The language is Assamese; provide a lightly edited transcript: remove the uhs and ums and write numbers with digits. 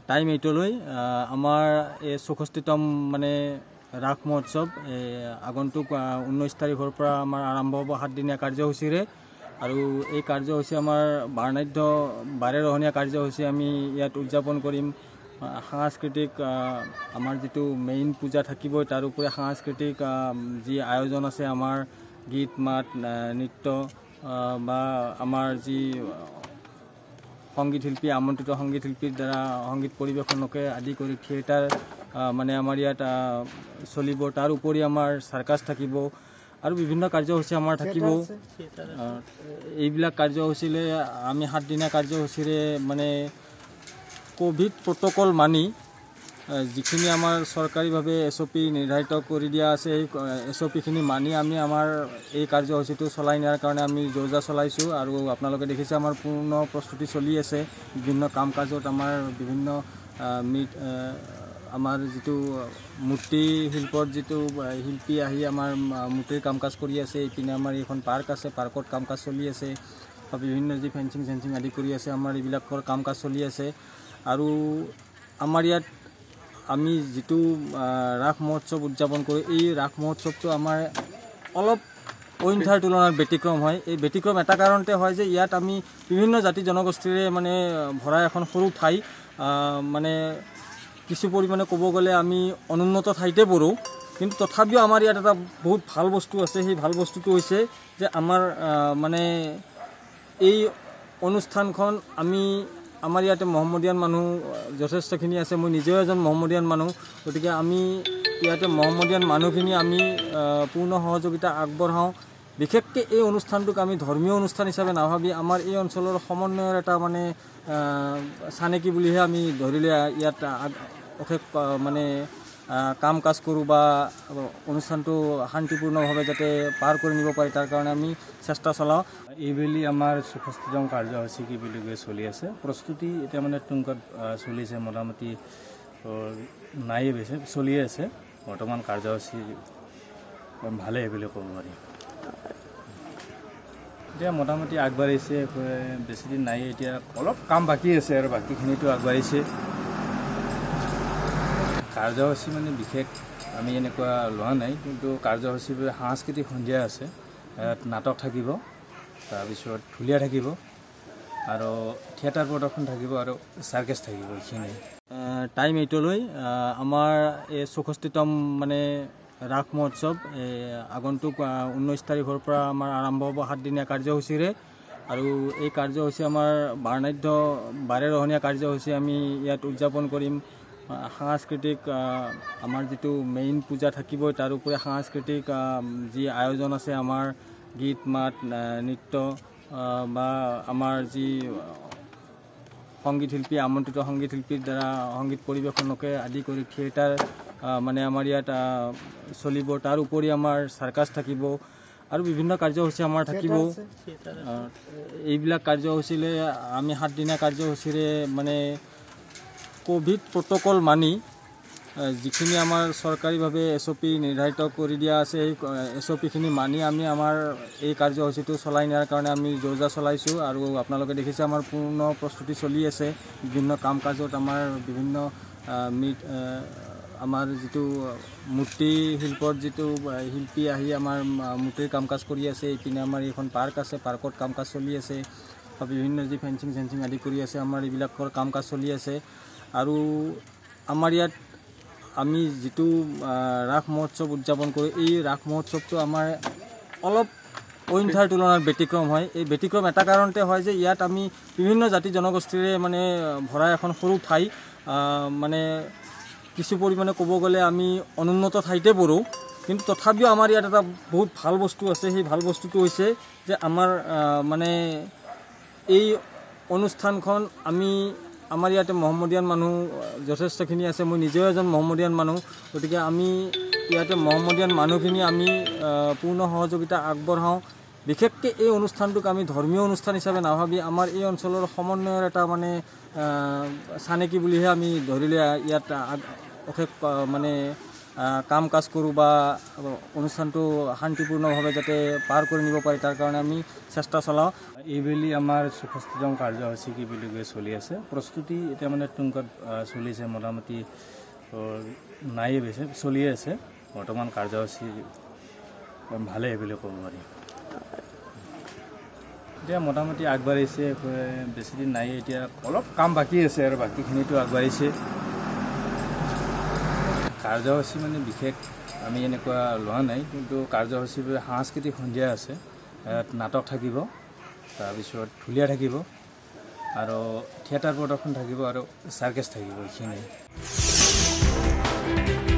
টাইম 8লৈ আমাৰ এই 64তম মানে ৰাস মহোৎসৱ আগন্তুক 19 তাৰিখৰ পৰা আমাৰ আৰম্ভ হ'ব 7 দিনীয়া কাৰ্যসূচীৰে। আৰু এই কাৰ্যসূচী আমাৰ বাৰনাধ্য 12 ৰহণীয়া কাৰ্যসূচী আমি ইয়াত উদযাপন কৰিম। সাংস্কৃতিক আমাৰ যিটো মেইন পূজা থাকিবই, তাৰ উপৰি সাংস্কৃতিক যি আয়োজন আছে আমাৰ গীত মাত নৃত্য বা আমাৰ যি সংগীত শিল্পী আমন্ত্ৰিত সংগীত শিল্পীৰ দ্বাৰা সংগীত পৰিৱেশনকে আদি কৰি থিয়েটাৰ মানে আমাৰ ইয়াত চলিব। তাৰ উপৰি আমাৰ চাৰ্কাছ থাকিব আৰু বিভিন্ন কাৰ্যসূচী আমাৰ থাকিব। এইবিলাক কাৰ্যসূচীলৈ আমি 7 দিনীয়া কাৰ্যসূচীৰে মানে কোভিড প্ৰট'কল মানি যিখিনি আমাৰ চৰকাৰীভাৱে SOP নিৰ্ধাৰিত কৰি দিয়া আছে, এই SOPখিনি মানি আমি আমাৰ এই কাৰ্যসূচীটো চলাই নিয়াৰ কাৰণে আমি যোজা চলাইছোঁ। আৰু আপোনালোকে দেখিছে আমাৰ পূৰ্ণ প্ৰস্তুতি চলি আছে। বিভিন্ন কাম কাজত আমাৰ বিভিন্ন আমাৰ যিটো মূৰ্তি শিল্পৰ যিটো শিল্পী আহি আমাৰ মূৰ্তিৰ কাম কাজ কৰি আছে। এইপিনে আমাৰ এইখন পাৰ্ক আছে, পাৰ্কত কাম কাজ চলি আছে। বিভিন্ন যি ফেঞ্চিং আদি কৰি আছে, আমাৰ এইবিলাকৰ কাম কাজ চলি আছে। আৰু আমাৰ ইয়াত আমি যিটো ৰাস মহোৎসৱ উদযাপন কৰোঁ, এই ৰাস মহোৎসৱটো আমাৰ অলপ অইন ঠাইৰ তুলনাত ব্যতিক্ৰম হয়। এই ব্যতিক্ৰম এটা কাৰণতে হয় যে ইয়াত আমি বিভিন্ন জাতি জনগোষ্ঠীৰে মানে ভৰা এখন সৰু ঠাই, মানে কিছু পৰিমাণে ক'ব গ'লে আমি অনুন্নত ঠাইতে পৰোঁ। কিন্তু তথাপিও আমাৰ ইয়াত এটা বহুত ভাল বস্তু আছে। সেই ভাল বস্তুটো হৈছে যে আমাৰ মানে এই অনুষ্ঠানখন আমাৰ ইয়াতে মহম্মদিয়ান মানুহ যথেষ্টখিনি আছে। মই নিজেও এজন মহম্মদিয়ান মানুহ, গতিকে আমি ইয়াতে মহম্মদিয়ান মানুহখিনি আমি পূৰ্ণ সহযোগিতা আগবঢ়াওঁ। বিশেষকৈ এই অনুষ্ঠানটোক আমি ধৰ্মীয় অনুষ্ঠান হিচাপে নাভাবি আমাৰ এই অঞ্চলৰ সমন্বয়ৰ এটা মানে চানেকি বুলিহে আমি ধৰিলে ইয়াত অশেষ মানে কাম কাজ কৰোঁ বা অনুষ্ঠানটো শান্তিপূৰ্ণভাৱে যাতে পাৰ কৰি নিব পাৰি তাৰ কাৰণে আমি চেষ্টা চলাওঁ। এইবেলি আমাৰ 64তম কাৰ্যসূচী কি বুলি কৈ চলি আছে। প্ৰস্তুতি এতিয়া মানে তুংকত চলিছে, মোটামুটি নায়ে বেছি চলিয়ে আছে বৰ্তমান। কাৰ্যসূচী ভালেই বুলি ক'ব পাৰি। এতিয়া মোটামুটি আগবাঢ়িছে, বেছিদিন নাই। এতিয়া অলপ কাম বাকী আছে আৰু বাকীখিনিতো আগবাঢ়িছে। কাৰ্যসূচী মানে বিশেষ আমি এনেকুৱা লোৱা নাই, কিন্তু কাৰ্যসূচীবোৰ সাংস্কৃতিক সন্ধিয়া আছে, নাটক থাকিব, তাৰপিছত ঢুলীয়া থাকিব আৰু থিয়েটাৰ প্ৰদৰ্শন থাকিব আৰু চাৰ্কাছ থাকিব। এইখিনি টাইম 8লৈ আমাৰ এই 64তম মানে ৰাস মহোৎসৱ আগন্তুক 19 তাৰিখৰ পৰা আমাৰ আৰম্ভ হ'ব 7 দিনীয়া কাৰ্যসূচীৰে। আৰু এই কাৰ্যসূচী আমাৰ বাৰনাধ্য 12 ৰহণীয়া কাৰ্যসূচী আমি ইয়াত উদযাপন কৰিম। সাংস্কৃতিক আমাৰ যিটো মেইন পূজা থাকিবই, তাৰ উপৰি সাংস্কৃতিক যি আয়োজন আছে আমাৰ গীত মাত নৃত্য বা আমাৰ যি সংগীত শিল্পী আমন্ত্ৰিত সংগীত শিল্পীৰ দ্বাৰা সংগীত পৰিৱেশনকে আদি কৰি থিয়েটাৰ মানে আমাৰ ইয়াত চলিব। তাৰ উপৰি আমাৰ চাৰ্কাছ থাকিব আৰু বিভিন্ন কাৰ্যসূচী আমাৰ থাকিব। এইবিলাক কাৰ্যসূচীলৈ আমি 7 দিনীয়া কাৰ্যসূচীৰে মানে কোভিড প্ৰট'কল মানি যিখিনি আমাৰ চৰকাৰীভাৱে SOP নিৰ্ধাৰিত কৰি দিয়া আছে, এই SOPখিনি মানি আমি আমাৰ এই কাৰ্যসূচীটো চলাই নিয়াৰ কাৰণে আমি যোজা চলাইছোঁ। আৰু আপোনালোকে দেখিছে আমাৰ পূৰ্ণ প্ৰস্তুতি চলি আছে। বিভিন্ন কাম কাজত আমাৰ বিভিন্ন আমাৰ যিটো মূৰ্তি শিল্পৰ যিটো শিল্পী আহি আমাৰ মূৰ্তিৰ কাম কাজ কৰি আছে। এইপিনে আমাৰ এইখন পাৰ্ক আছে, পাৰ্কত কাম কাজ চলি আছে। বিভিন্ন যি ফেঞ্চিং আদি কৰি আছে, আমাৰ এইবিলাকৰ কাম কাজ চলি আছে। আৰু আমাৰ ইয়াত আমি যিটো ৰাস মহোৎসৱ উদযাপন কৰোঁ, এই ৰাস মহোৎসৱটো আমাৰ অলপ অইন ঠাইৰ তুলনাত ব্যতিক্ৰম হয়। এই ব্যতিক্ৰম এটা কাৰণতে হয় যে ইয়াত আমি বিভিন্ন জাতি জনগোষ্ঠীৰে মানে ভৰা এখন সৰু ঠাই, মানে কিছু পৰিমাণে ক'ব গ'লে আমি অনুন্নত ঠাইতে পৰোঁ। কিন্তু তথাপিও আমাৰ ইয়াত এটা বহুত ভাল বস্তু আছে। সেই ভাল বস্তুটো হৈছে যে আমাৰ মানে এই অনুষ্ঠানখন আমাৰ ইয়াতে মহম্মদিয়ান মানুহ যথেষ্টখিনি আছে। মই নিজেও এজন মহম্মদিয়ান মানুহ, গতিকে আমি ইয়াতে মহম্মদিয়ান মানুহখিনি আমি পূৰ্ণ সহযোগিতা আগবঢ়াওঁ। বিশেষকৈ এই অনুষ্ঠানটোক আমি ধৰ্মীয় অনুষ্ঠান হিচাপে নাভাবি আমাৰ এই অঞ্চলৰ সমন্বয়ৰ এটা মানে চানেকি বুলিহে আমি ধৰিলে ইয়াত অশেষ মানে কাম কাজ কৰোঁ বা অনুষ্ঠানটো শান্তিপূৰ্ণভাৱে যাতে পাৰ কৰি নিব পাৰে তাৰ কাৰণে আমি চেষ্টা চলাওঁ। এইবেলি আমাৰ 64তম কাৰ্যসূচী কি বুলি কৈ চলি আছে। প্ৰস্তুতি এতিয়া মানে তুংগত চলিছে, মোটামুটি নাই বেছি চলিয়ে আছে বৰ্তমান। কাৰ্যসূচী ভালেই বুলি ক'ব পাৰি। এতিয়া মোটামুটি আগবাঢ়িছে, বেছিদিন নাই, এতিয়া অলপ কাম বাকী আছে আৰু বাকীখিনিতো আগবাঢ়িছে। কাৰ্যসূচী মানে বিশেষ আমি এনেকুৱা লোৱা নাই, কিন্তু কাৰ্যসূচী সাংস্কৃতিক সন্ধিয়া আছে, নাটক থাকিব, তাৰপিছত ঢুলীয়া থাকিব আৰু থিয়েটাৰ প্ৰদৰ্শন থাকিব আৰু চাৰ্কাছ থাকিব, এইখিনিয়ে।